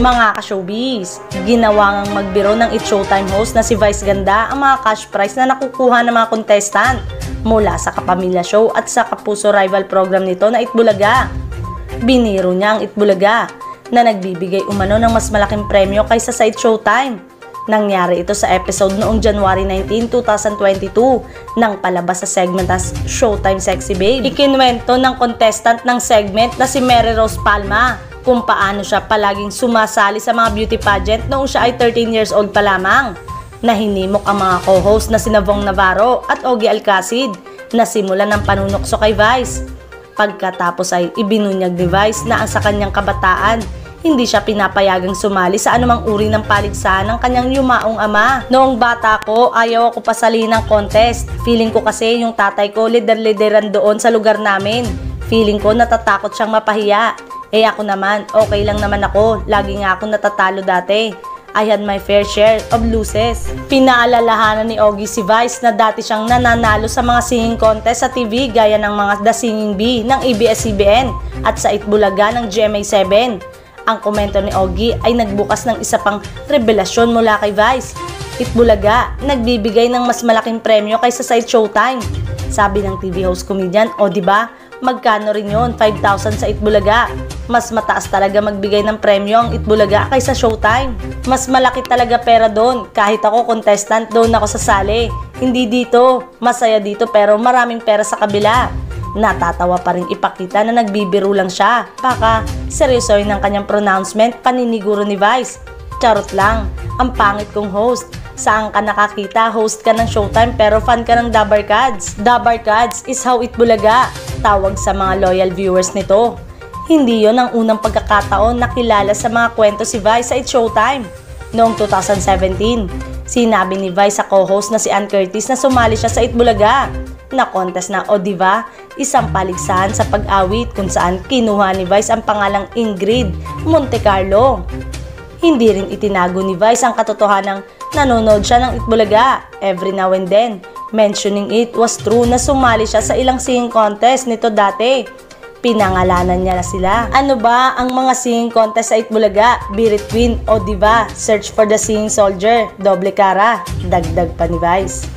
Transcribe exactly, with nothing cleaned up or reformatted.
Mga ka-showbiz, ginawa ngang magbiro ng It's Showtime host na si Vice Ganda ang mga cash prize na nakukuha ng mga contestant mula sa Kapamilya Show at sa kapuso rival program nito na Itbulaga. Biniro niya ang Itbulaga na nagbibigay umano ng mas malaking premyo kaysa sa It's Showtime. Nangyari ito sa episode noong January nineteenth, two thousand twenty-two nang palabas sa segment as Showtime Sexy Babe. Ikinwento ng contestant ng segment na si Mary Rose Palma kung paano siya palaging sumasali sa mga beauty pageant noong siya ay thirteen years old pa lamang. Nahinimok ang mga co-host na sina Vong Navarro at Ogie Alcacid na simulan ng panunukso kay Vice. Pagkatapos ay ibinunyag ni Vice na ang sa kanyang kabataan, hindi siya pinapayagang sumali sa anumang uri ng paligsahan ng kanyang yumaong ama. Noong bata ko, ayaw ako pasali ng contest. Feeling ko kasi yung tatay ko lider-lideran doon sa lugar namin. Feeling ko natatakot siyang mapahiya. Eh ako naman, okay lang naman ako. Lagi nga akong natatalo dati. I had my fair share of losses. Pinaalalahanan ni Ogie si Vice na dati siyang nananalo sa mga singing contest sa T V gaya ng mga The Singing Bee ng A B S C B N at sa Itbulaga ng G M A seven. Ang komento ni Ogie ay nagbukas ng isa pang revelasyon mula kay Vice. Itbulaga, nagbibigay ng mas malaking premyo kaysa sa It's Showtime. Sabi ng T V host comedian, o diba, magkano rin yun? five thousand sa Itbulaga. Mas mataas talaga magbigay ng premyo ang Itbulaga kaysa Showtime. Mas malaki talaga pera doon. Kahit ako contestant, doon ako sasali. Hindi dito. Masaya dito pero maraming pera sa kabila. Natatawa pa rin ipakita na nagbibiro lang siya. Baka seryosoy ng kanyang pronouncement, paniniguro ni Vice. Charot lang, ang pangit kong host. Saan ka nakakita? Host ka ng Showtime pero fan ka ng Dabarkads. Dabarkads is how Itbulaga. Tawag sa mga loyal viewers nito. Hindi yon ang unang pagkakataon na kilala sa mga kwento si Vice sa It's Showtime. Noong two thousand seventeen, sinabi ni Vice sa co-host na si Ann Curtis na sumali siya sa Itbulaga na contest na O Diva, isang paligsahan sa pag-awit kung saan kinuha ni Vice ang pangalang Ingrid Montecarlo. Hindi rin itinago ni Vice ang katotohanang nanonood siya ng Itbulaga every now and then, mentioning it was true na sumali siya sa ilang singing contest nito dati. Pinangalanan niya na sila. Ano ba ang mga singing contest sa Itbulaga? Birit Queen o Diva? Search for the Singing Soldier, Doble Cara, dagdag pa ni Vice.